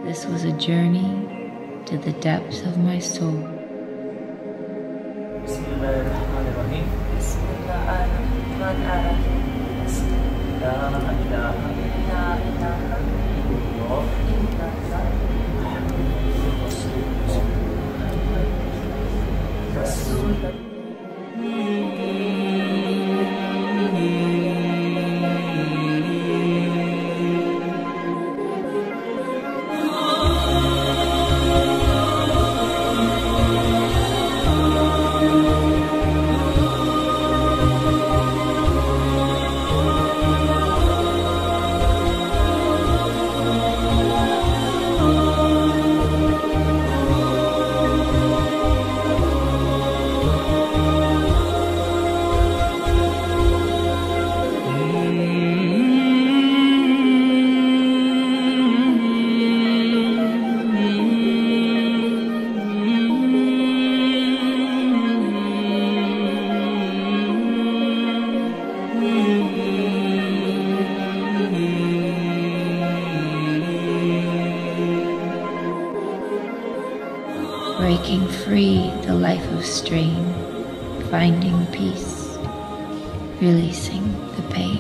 This was a journey to the depths of my soul. Bismillahirrahmanirrahim. Bismillahirrahmanirrahim. La ilaha illallah. Breaking free the life of strain, finding peace, releasing the pain.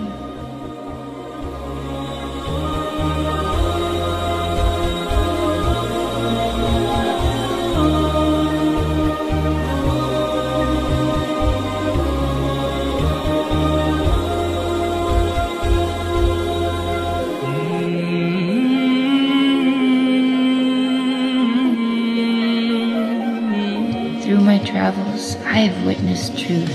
Through my travels, I have witnessed truth.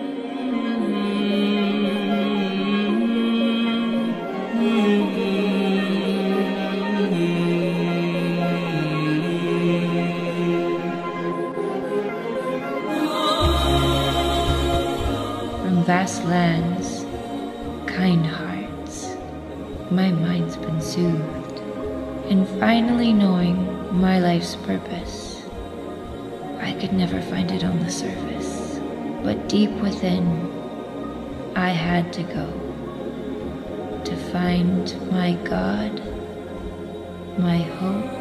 From vast lands, kind hearts, my mind's been soothed, and finally knowing my life's purpose. I could never find it on the surface, but deep within, I had to go to find my God, my hope,